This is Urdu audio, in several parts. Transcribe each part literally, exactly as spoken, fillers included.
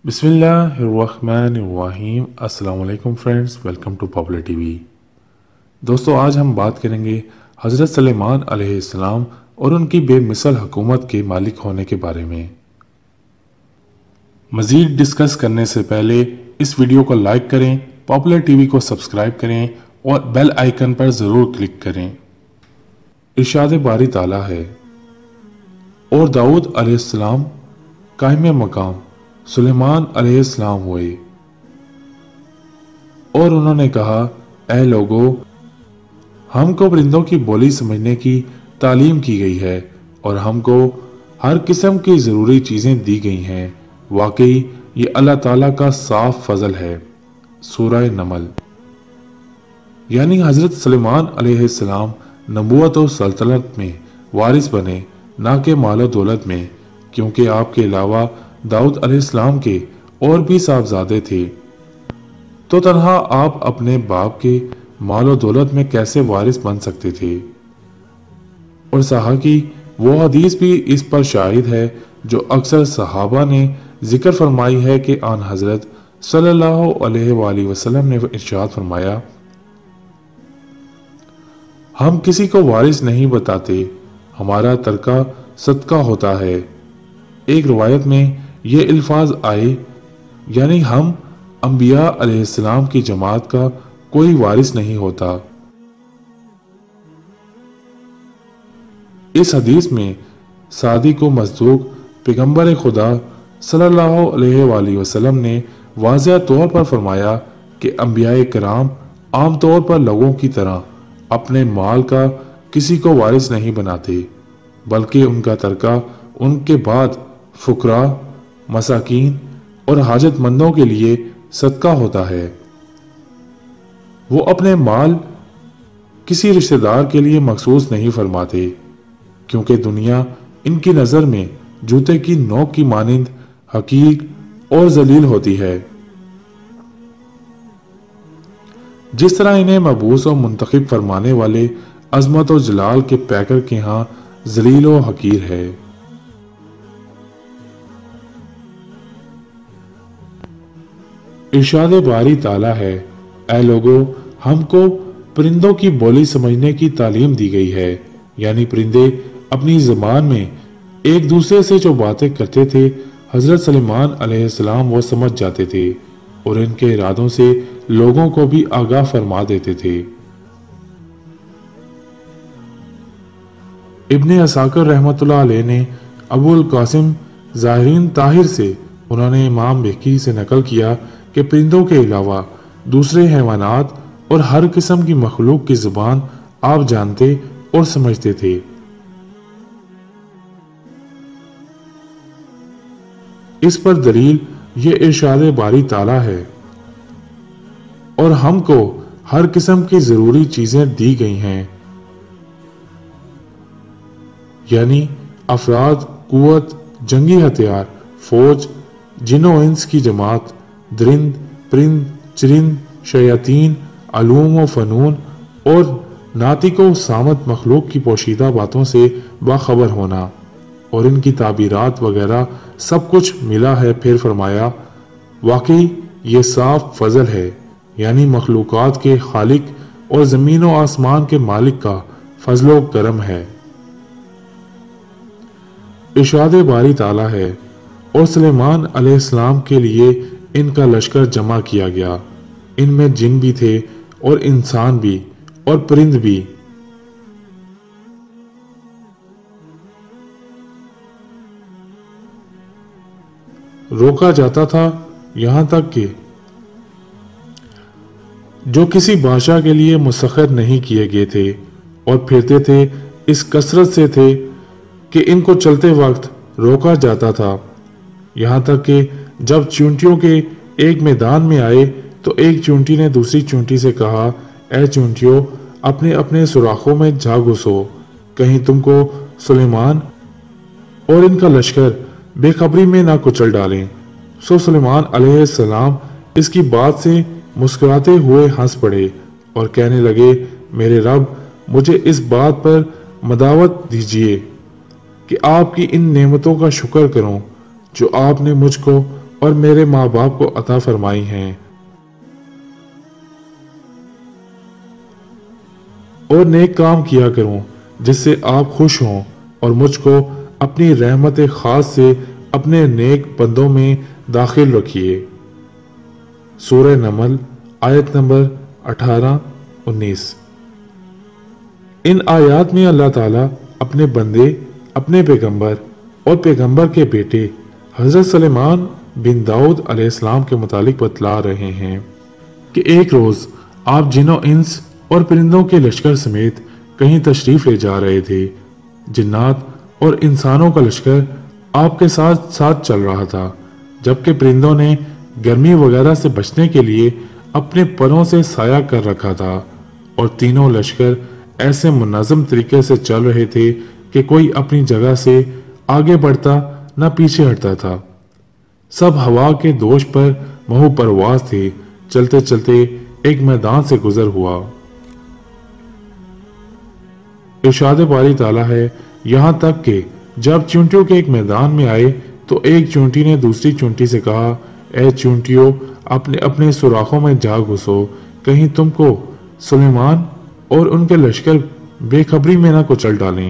बिस्मिल्लाहिर्रहमानिर्रहीम। अस्सलाम वालेकुम friends, welcome to popular TV. दोस्तों, आज हम बात करेंगे हज़रत सुलेमान अलैहिस्सलाम और उनकी बेमिसाल हुकूमत के मालिक होने के बारे में। मज़ीद डिस्कस करने से पहले इस वीडियो को लाइक करें, पॉपुलर टीवी को सब्सक्राइब करें और बेल आइकन पर ज़रूर क्लिक करें। इरशाद बारी ताला है, और दाऊद अलैहिस्सलाम कायम मकाम सुलेमान अलैहिस्सलाम हुए और उन्होंने कहा, ऐ लोगों, हमको परिंदों की बोली समझने की तालीम की गई है और हमको हर किस्म की ज़रूरी चीज़ें दी गई हैं। वाकई ये अल्लाह ताला का साफ फजल है। सूरह नमल। यानी हज़रत सुलेमान अलैहिस्सलाम नबूवत और सल्तनत में वारिस बने, ना कि मालो दौलत में, क्योंकि आपके अलावा दाऊद अलैहिस्सलाम के और भी साहबजादे थे, तो तन्हा आप अपने बाप के मालो दौलत में कैसे वारिस बन सकते थे। और सहा की वो हदीस भी इस पर शाहिद है जो अक्सर सहाबा ने जिक्र फरमाई है कि आन हजरत सल्लल्लाहु अलैहि वसल्लम ने इरशाद फरमाया, हम किसी को वारिस नहीं बताते, हमारा तरका सदका होता है। एक रिवायत में ये अल्फाज आए, यानी हम अंबिया अलैहिस्सलाम की जमात का कोई वारिस नहीं होता। इस हदीस में सादी को मज़दूक पैगंबर खुदा सल्लल्लाहु अलैहि वसल्लम ने वाज़ेह तौर पर फरमाया कि अंबिया किराम आम तौर पर लोगों की तरह अपने माल का किसी को वारिस नहीं बनाते, बल्कि उनका तरका उनके बाद फुकरा, मसाकीन और हाजतमंदों के लिए सदका होता है। वो अपने माल किसी रिश्तेदार के लिए मखसूस नहीं फरमाते, क्योंकि दुनिया इनकी नज़र में जूते की नोक की मानिंद हकीक और जलील होती है। जिस तरह इन्हें मबूस और मुंतखब फरमाने वाले अजमत और जलाल के पैकर के यहाँ जलील और हकीर है। इरशाद बारी ताला है, ऐ लोगों, हमको परिंदों की बोली समझने की तालीम दी गई है। यानी परिंदे अपनी ज़बान में एक दूसरे से जो बातें करते थे, हज़रत सुलेमान अलैहिस्सलाम वो समझ जाते थे और इनके इरादों से लोगों को भी आगाह फरमा देते थे। इब्ने असाकिर रहमतुल्लाह अलैह ने अबुल कासिम ज़ाहिरीन ताहिर से, उन्होंने इमाम बेकी से नकल किया कि परिंदों के अलावा दूसरे हैवानात और हर किस्म की मखलूक की ज़ुबान आप जानते और समझते थे। इस पर दलील ये इरशाद बारी ताला है, और हमको हर किस्म की जरूरी चीजें दी गई हैं। यानी अफराद, कुव्वत, जंगी हथियार, फौज, जिन्नो इंस की जमात, दरिंद, परिंद, चरिंद, शयातीन, अलूम व फनून और नातिको सामत मखलूक की पोशीदा बातों से बाखबर होना और इनकी ताबीरात वगैरह सब कुछ मिला है। फिर फरमाया, वाकई ये साफ फजल है, यानी मखलूकात के खालिक और ज़मीन व आसमान के मालिक का फजलो करम है। इरशाद बारी ताला है, और सुलेमान अलैहिस्सलाम के लिए इनका लश्कर जमा किया गया। इनमें जिन भी थे और इंसान भी और परिंद भी। रोका जाता था यहां तक कि जो किसी बादशाह के लिए मुसख्खर नहीं किए गए थे और फिरते थे इस कसरत से थे कि इनको चलते वक्त रोका जाता था। यहां तक कि जब चूंटियों के एक मैदान में आए तो एक चूंटी ने दूसरी चूंटी से कहा, ऐ चूंटियों, अपने अपने सुराखों में जा घुसो, कहीं तुमको सुलेमान और इनका लश्कर बेखबरी में ना कुचल डालें। सो सुलेमान अलैहिस्सलाम इसकी बात से मुस्कुराते हुए हंस पड़े और कहने लगे, मेरे रब, मुझे इस बात पर मदावत दीजिए कि आपकी इन नेमतों का शुक्र करूं जो आपने मुझको اور میرے ماں باپ کو عطا فرمائی ہیں، اور نیک کام کیا کروں جس سے آپ خوش ہوں، اور مجھ کو اپنی رحمت خاص سے اپنے نیک بندوں میں داخل رکھیے۔ سورہ نمل آیت نمبر اٹھارہ انیس۔ ان آیات میں اللہ تعالیٰ اپنے بندے، اپنے پیغمبر اور پیغمبر کے بیٹے حضرت سلیمان بن داؤد علیہ السلام کے متعلق بتلا رہے ہیں کہ ایک روز آپ جنوں انس اور پرندوں کے لشکر سمیت کہیں تشریف لے جا رہے تھے۔ جنات اور انسانوں کا لشکر آپ کے ساتھ ساتھ چل رہا تھا، جبکہ پرندوں نے گرمی وغیرہ سے بچنے کے لیے اپنے پروں سے سایہ کر رکھا تھا، اور تینوں لشکر ایسے منظم طریقے سے چل رہے تھے کہ کوئی اپنی جگہ سے آگے بڑھتا نہ پیچھے ہٹتا تھا۔ سب ہوا کے دوش پر مہو پرواز تھے۔ چلتے چلتے ایک میدان سے گزر ہوا۔ ارشاد باری تعالیٰ ہے، یہاں تک کہ جب چونٹیوں کے ایک میدان میں آئے تو ایک چونٹی نے دوسری چونٹی سے کہا، اے چونٹیوں، اپنے اپنے سوراخوں میں جا گھسو، کہیں تم کو سلیمان اور ان کے لشکر بے خبری میں نہ کچل ڈالیں۔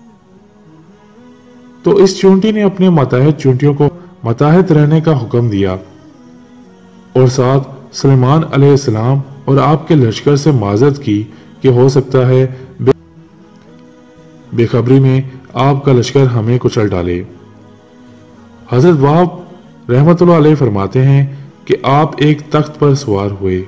تو اس چونٹی نے اپنے ماتحت چونٹیوں کو ماتحت رہنے کا حکم دیا، اور ساتھ سلیمان علیہ السلام اور آپ کے لشکر سے معذرت کی کہ ہو سکتا ہے بے بے خبری میں آپ کا لشکر ہمیں کچل ڈالے۔ حضرت وہاب رحمت اللہ علیہ فرماتے ہیں کہ آپ ایک تخت پر سوار ہوئے۔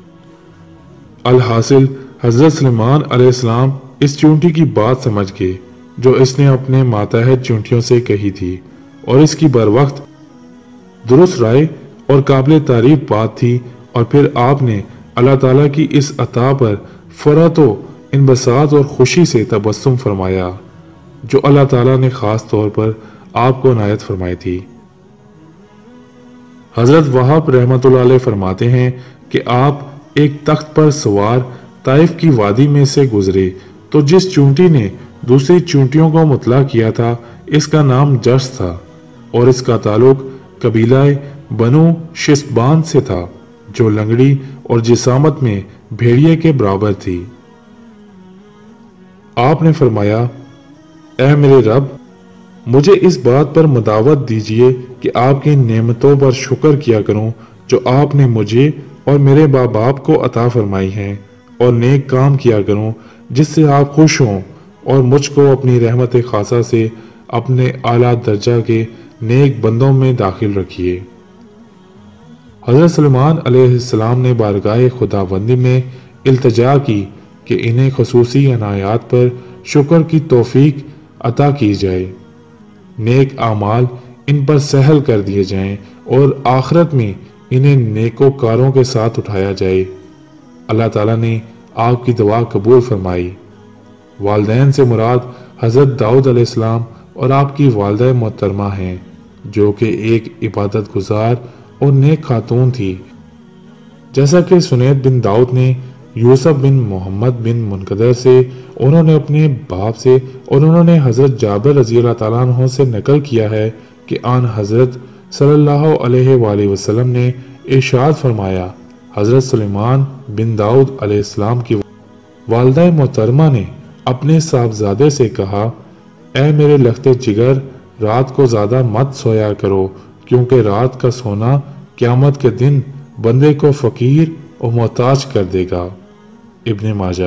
الحاصل حضرت سلیمان علیہ السلام اس چونٹی کی بات سمجھ گئے جو اس نے اپنے ماتحت چونٹیوں سے کہی تھی، اور اس کی بر وقت درست رائے اور قابل تعریف بات تھی، اور پھر آپ نے اللہ تعالیٰ کی اس عطا پر فرحت و انبساط اور خوشی سے تبسم فرمایا جو اللہ تعالیٰ نے خاص طور پر آپ کو عنایت فرمائی تھی۔ حضرت وہاب رحمت اللہ علیہ فرماتے ہیں کہ آپ ایک تخت پر سوار طائف کی وادی میں سے گزرے تو جس چونٹی نے دوسری چونٹیوں کو مطلع کیا تھا اس کا نام جرس تھا، اور اس کا تعلق قبیلہ بنو شسبان سے تھا جو لنگڑی اور جسامت میں بھیڑیے کے برابر تھی۔ آپ نے فرمایا، اے میرے رب، مجھے اس بات پر مداوت دیجئے کہ آپ کی نعمتوں پر شکر کیا کروں جو آپ نے مجھے اور میرے ماں باپ کو عطا فرمائی ہیں، اور نیک کام کیا کروں جس سے آپ خوش ہوں، اور مجھ کو اپنی رحمت خاصہ سے اپنے اعلیٰ درجہ کے نیک بندوں میں داخل رکھیے۔ حضرت سلیمان علیہ السلام نے بارگاہ خداوندی میں التجا کی کہ انہیں خصوصی عنایات پر شکر کی توفیق عطا کی جائے، نیک اعمال ان پر سہل کر دیے جائیں، اور آخرت میں انہیں نیکوکاروں کے ساتھ اٹھایا جائے۔ اللہ تعالیٰ نے آپ کی دعا قبول فرمائی۔ والدین سے مراد حضرت داؤد علیہ السلام اور آپ کی والدہ محترمہ ہیں جو کہ ایک عبادت گزار اور نیک خاتون تھی، جیسا کہ سنید بن داؤد نے یوسف بن محمد بن منقدر سے، انہوں نے اپنے باپ سے، اور انہوں نے حضرت جابر رضی اللہ تعالیٰ عنہ سے نقل کیا ہے کہ آن حضرت صلی اللہ علیہ وآلہ وسلم نے ارشاد فرمایا، حضرت سلیمان بن داؤد علیہ السلام کی والدہ محترمہ نے اپنے صاحبزادے سے کہا، اے میرے لخت جگر، رات کو زیادہ مت سویا کرو، کیونکہ رات کا سونا قیامت کے دن بندے کو فقیر اور محتاج کر دے گا۔ ابن ماجہ۔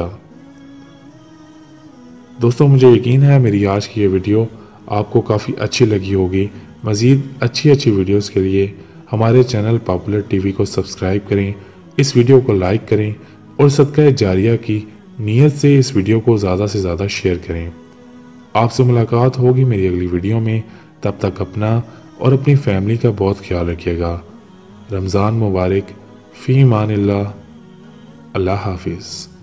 دوستوں، مجھے یقین ہے میری آج کی یہ ویڈیو آپ کو کافی اچھی لگی ہوگی۔ مزید اچھی اچھی ویڈیوز کے لیے ہمارے چینل پاپولر ٹی وی کو سبسکرائب کریں، اس ویڈیو کو لائک کریں، اور صدقہ جاریہ کی نیت سے اس ویڈیو کو زیادہ سے زیادہ شیئر کریں۔ آپ سے ملاقات ہوگی میری اگلی ویڈیو میں، تب تک اپنا اور اپنی فیملی کا بہت خیال رکھیے گا۔ رمضان مبارک، فی امان اللہ، اللہ حافظ۔